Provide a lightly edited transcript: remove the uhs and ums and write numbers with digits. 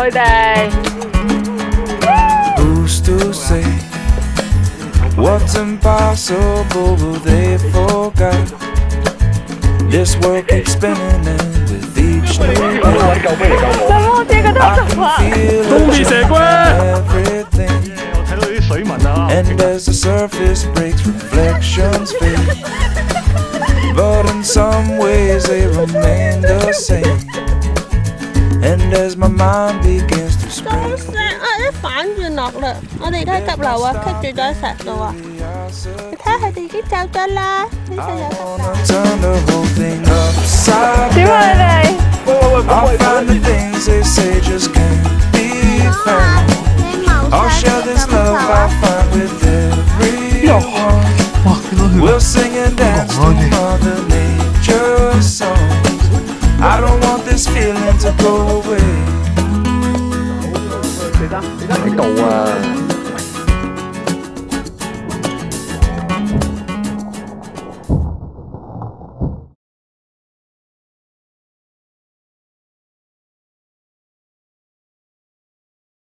佢哋。 Who's to say what's impossible will they forget? This world keeps spinning and with each new day I can feel everything. And as the surface breaks, reflections fade. But in some ways they remain the same. And as my mind begins to spring. 反轉落啦！我哋而家喺急流啊，棘住咗喺石度啊！你睇下佢哋已經走咗啦，呢度有得點啊你哋？ I'll find the things they say just can't be found. I'll share this love I find with everyone. We'll sing and dance to Mother Nature's songs. I don't want this feeling to go away. 喺度啊！